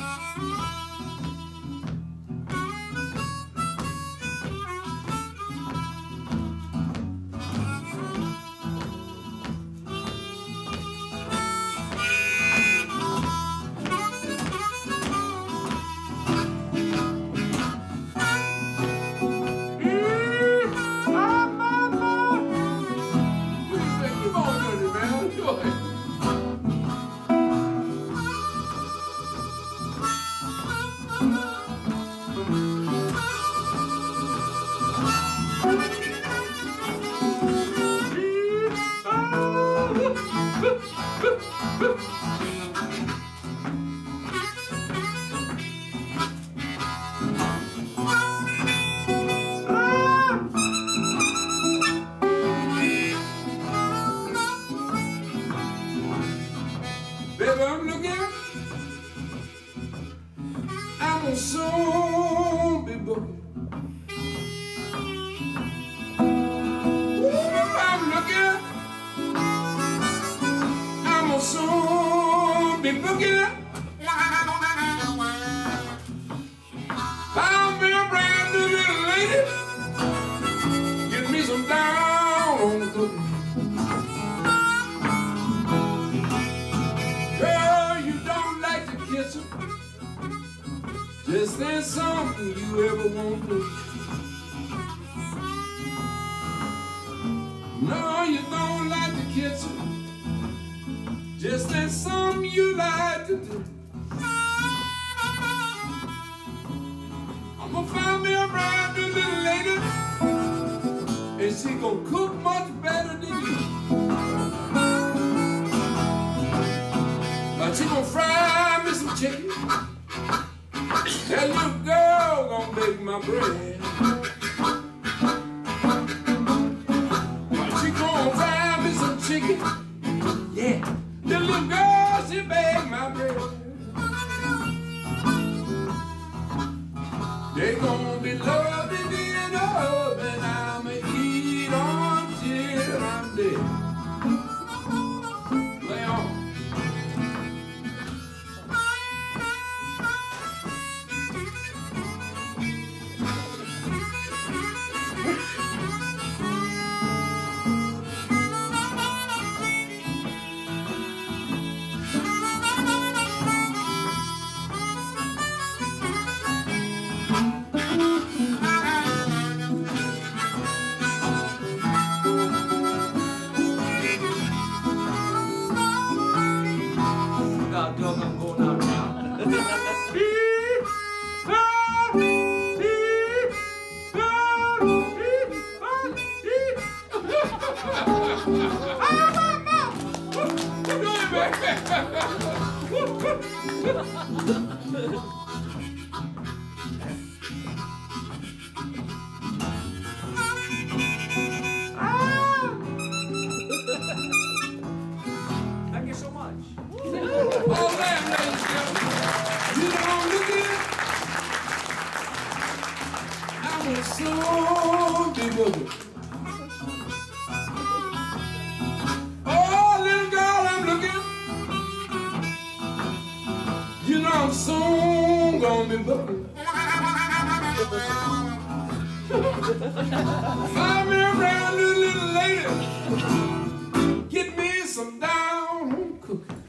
Baby, I'm looking, I'm soon be booking. I'm looking, I'm soon be booking. Found me a brand new little lady, get me some down on the cooking. This ain't something you ever want to. No, you don't like the kitchen. Just ain't something you like to do. I'm gonna find me a brand new little lady, and she gonna cook much better than you. But she gonna fry me some chicken. That little girl gonna make my bread. But she gonna fry me some chicken. Yeah, the little girl, she make my bread. They gonna be loving me in the oven. I'ma eat until I'm dead. Play on. Dog, I'm going out now. Thank you so much. All right, ladies and gentlemen. You don't look it. I will soon be moving. Oh, little girl, I'm looking. You know I'm soon gonna be booking. Find me around this little lady. Get me some down home cooking.